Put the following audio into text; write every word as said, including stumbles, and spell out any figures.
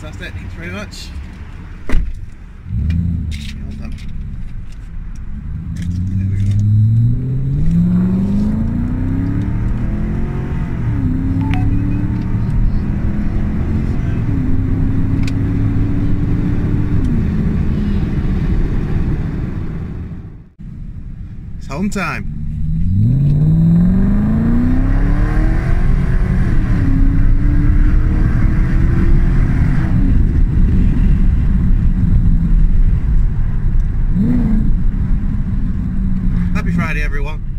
Fantastic, thanks very much. Well done. There we go. It's home time. Happy Friday, everyone.